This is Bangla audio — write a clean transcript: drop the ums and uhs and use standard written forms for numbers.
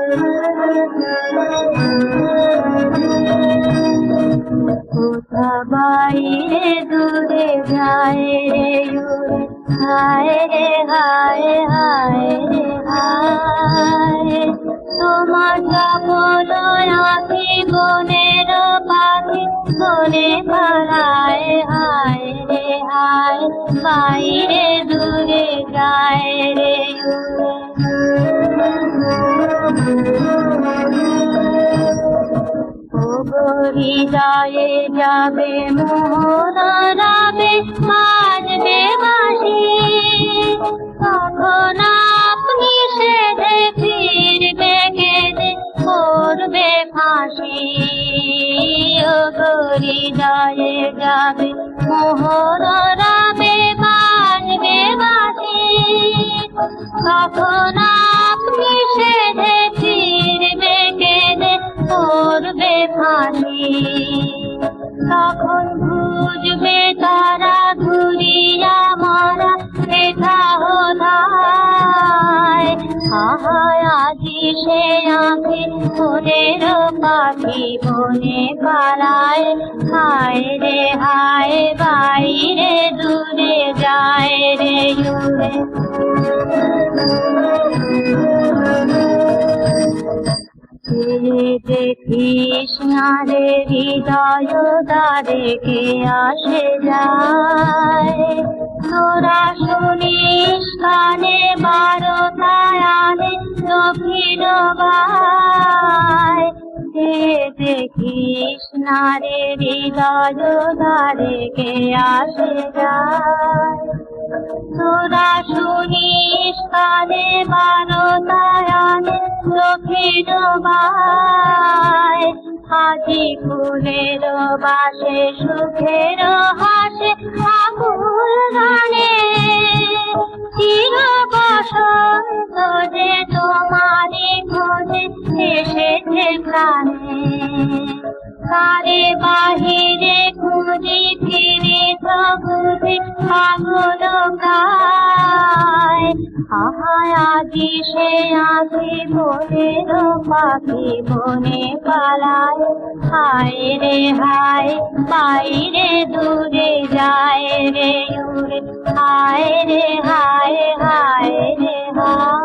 কোথা বাইরে দূরে যায় রে উড়ে, হায় রে হায় হায় রে হায়। তোমার সকল আঁখি বনের পাখি বনে পালায়, হায় রে হায় বাইরে দূরে যায় রে উড়ে। হৃদয়ে যাবে মোহনাবে বাজবে বাঁশি, তখন আপনি সেধে ফিরবে কেঁদে করবে ফাঁসি। হৃদয়ে যাবে মোহনাবে বাজবে বাঁশি, তখন আপনি সেধে ফিরবে কেঁদে করবে ফাঁসি। তখন বুঝবে তারা ঘুরিয়া মারা ব্যথা হোধায়, হায় আজি সে আঁখি বনের পাখি বনে পালায়, হায় রে হায় বাইরে দূরে যায় রে উড়ে। দেখিস না রে হৃদয় দ্বারে কে আসে যায়, তোরা শুনিস কানে বারোটায় আনে দক্ষিণ বায়। দেখিস না রে হৃদয় দ্বারে কে আসে যায়, তোরা শুনিস কানে বারোটায় আনে দক্ষিণ বায়। আজি ফুলের বাসে সুখের হাসে আকুল গানে, চির বসন্ত যে তোমারই খোঁজে এসেছে প্রাণে। কারে বাহিরে খুঁজি ফিরে সবুজে পাগল গায়, হায় আজি সে আঁখি বনের পাখি বনে পালায়, হায় রে হায় বাইরে দূরে যায় রে উড়ে, হায় রে হায় হায় রে হায়।